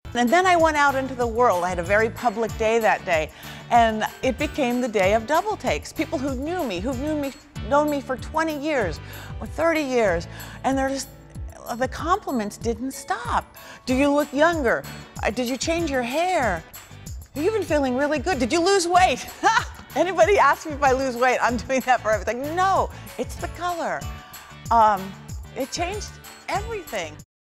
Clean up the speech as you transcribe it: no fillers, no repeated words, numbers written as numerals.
And then I went out into the world. I had a very public day that day, and it became the day of double takes. People who knew me, known me for 20 years or 30 years, and the compliments didn't stop. Do you look younger? Did you change your hair? You've been feeling really good. Did you lose weight? Anybody asks me if I lose weight, I'm doing that for everything. No, it's the color. It changed everything.